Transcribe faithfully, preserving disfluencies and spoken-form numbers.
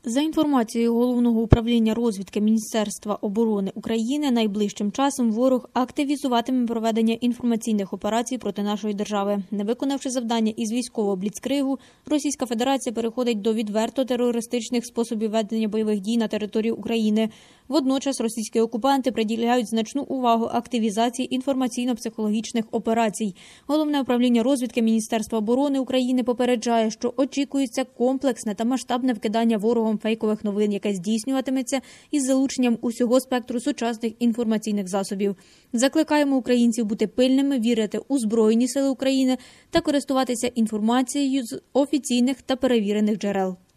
За інформацією Головного управління розвідки Міністерства оборони України, найближчим часом ворог активізуватиме проведення інформаційних операцій проти нашої держави. Не виконавши завдання із військового бліцкригу, Російська Федерація переходить до відверто терористичних способів ведення бойових дій на території України. Водночас російські окупанти приділяють значну увагу активізації інформаційно-психологічних операцій. Головне управління розвідки Міністерства оборони України попереджає, що очікується комплексне та масштабне вкидання ворогом фейкових новин, яке здійснюватиметься із залученням усього спектру сучасних інформаційних засобів. Закликаємо українців бути пильними, вірити у Збройні сили України та користуватися інформацією з офіційних та перевірених джерел.